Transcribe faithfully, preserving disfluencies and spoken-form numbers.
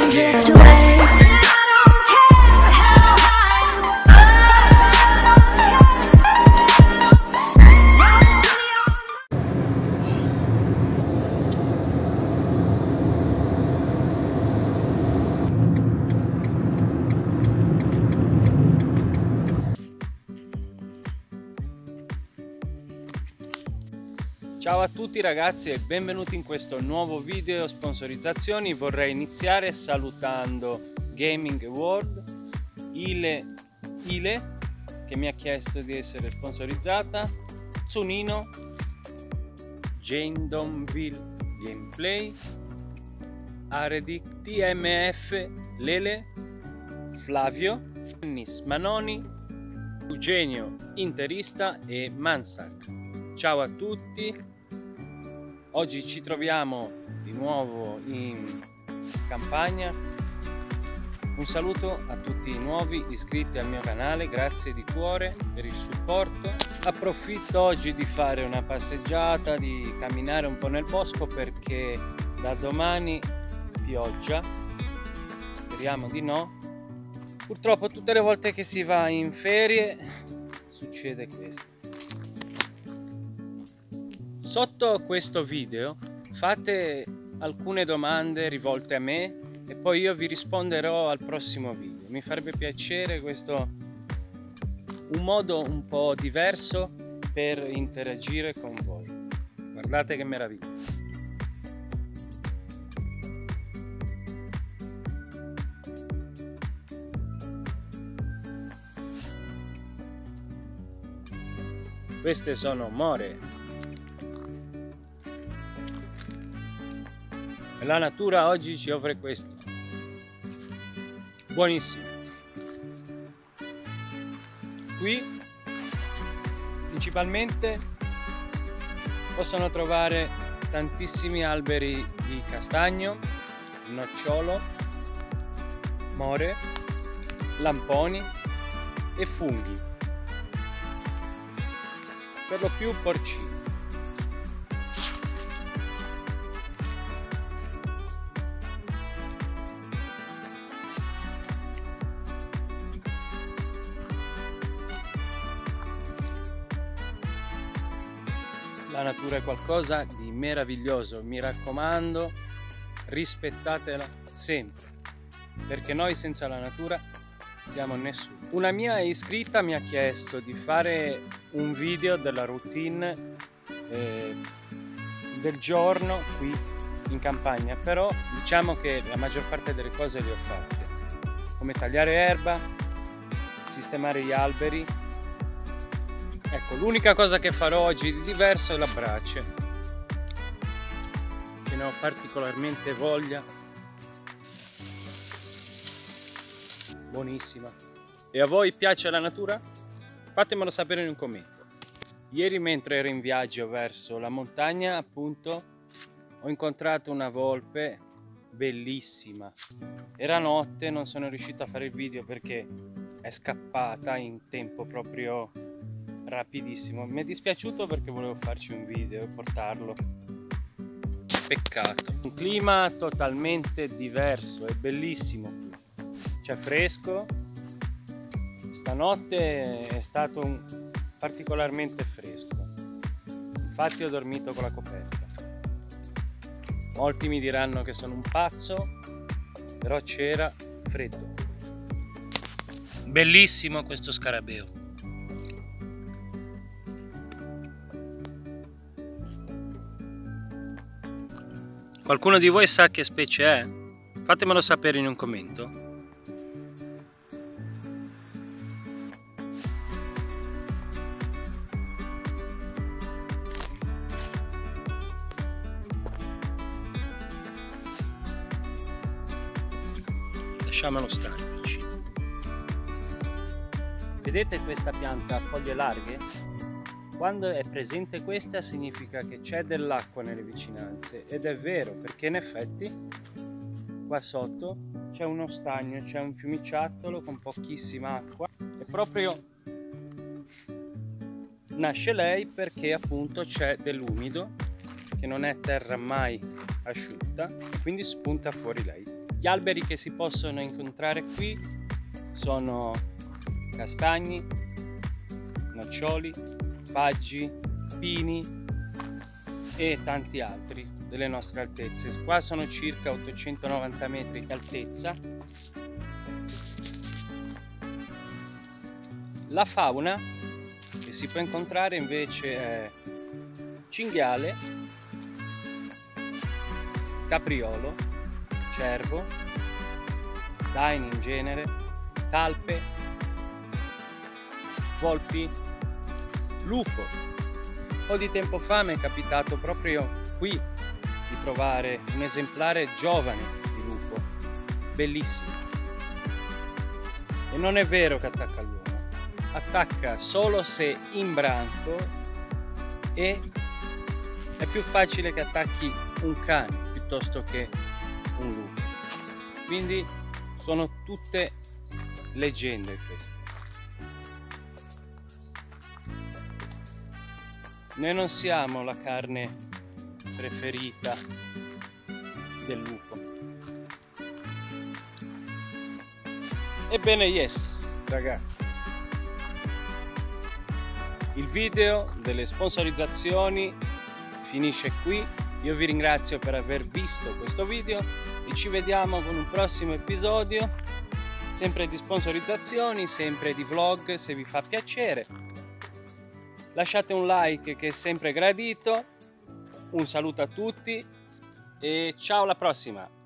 don't drift away. Ciao a tutti ragazzi e benvenuti in questo nuovo video sponsorizzazioni. Vorrei iniziare salutando Gaming World, Ile, Ile che mi ha chiesto di essere sponsorizzata, Zunino, Jane Donville Gameplay, Aredic, T M F, Lele, Flavio, Dennis Manoni, Eugenio Interista e Mansac. Ciao a tutti, oggi ci troviamo di nuovo in campagna. Un saluto a tutti i nuovi iscritti al mio canale, grazie di cuore per il supporto. Approfitto oggi di fare una passeggiata, di camminare un po' nel bosco perché da domani pioggia, speriamo di no. Purtroppo tutte le volte che si va in ferie succede questo. Sotto questo video fate alcune domande rivolte a me e poi io vi risponderò al prossimo video. Mi farebbe piacere, questo un modo un po' diverso per interagire con voi. Guardate che meraviglia! Queste sono more. La natura oggi ci offre questo, buonissimo. Qui principalmente possono trovare tantissimi alberi di castagno, nocciolo, more, lamponi e funghi, per lo più porcini. La natura è qualcosa di meraviglioso, mi raccomando, rispettatela sempre, perché noi senza la natura siamo nessuno. Una mia iscritta mi ha chiesto di fare un video della routine eh, del giorno qui in campagna, però diciamo che la maggior parte delle cose le ho fatte, come tagliare erba, sistemare gli alberi. Ecco, l'unica cosa che farò oggi di diverso è la brace, che ne ho particolarmente voglia. Buonissima. E a voi piace la natura? Fatemelo sapere in un commento. Ieri, mentre ero in viaggio verso la montagna, appunto, ho incontrato una volpe bellissima. Era notte, non sono riuscito a fare il video perché è scappata in tempo proprio rapidissimo. Mi è dispiaciuto perché volevo farci un video e portarlo. Peccato. Un clima totalmente diverso, è bellissimo qui. C'è fresco. Stanotte è stato un... particolarmente fresco. Infatti ho dormito con la coperta. Molti mi diranno che sono un pazzo, però c'era freddo. Bellissimo questo scarabeo. Qualcuno di voi sa che specie è? Fatemelo sapere in un commento. Lasciamolo stare vicino. Vedete questa pianta a foglie larghe? Quando è presente questa significa che c'è dell'acqua nelle vicinanze, ed è vero, perché in effetti qua sotto c'è uno stagno, c'è un fiumiciattolo con pochissima acqua e proprio nasce lei perché appunto c'è dell'umido, che non è terra mai asciutta, e quindi spunta fuori lei. Gli alberi che si possono incontrare qui sono castagni, noccioli, faggi, pini e tanti altri delle nostre altezze. Qua sono circa ottocentonovanta metri di altezza. La fauna che si può incontrare invece è cinghiale, capriolo, cervo, daini in genere, talpe, volpi, lupo. Un po' di tempo fa mi è capitato proprio qui di trovare un esemplare giovane di lupo, bellissimo. E non è vero che attacca l'uomo, attacca solo se in branco, e è più facile che attacchi un cane piuttosto che un lupo. Quindi sono tutte leggende queste. Noi non siamo la carne preferita del lupo. Ebbene yes, ragazzi. Il video delle sponsorizzazioni finisce qui. Io vi ringrazio per aver visto questo video e ci vediamo con un prossimo episodio, sempre di sponsorizzazioni, sempre di vlog, se vi fa piacere. Lasciate un like che è sempre gradito. Un saluto a tutti e ciao, alla prossima!